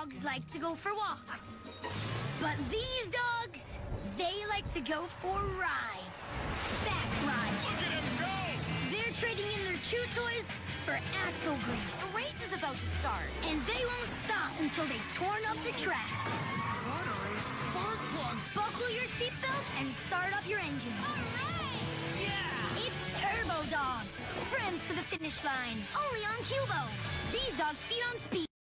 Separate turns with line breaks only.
dogs like to go for walks. But these dogs, they like to go for rides. Fast rides.
Look at him go!
They're trading in their chew toys for axle grease.
The race is about to start.
And they won't stop until they've torn up the track.
Sputtering spark plugs!
Buckle your seatbelts and start up your engines.
Yeah!
It's Turbo Dogs, friends to the finish line. Only on Cubo. These dogs feed on speed.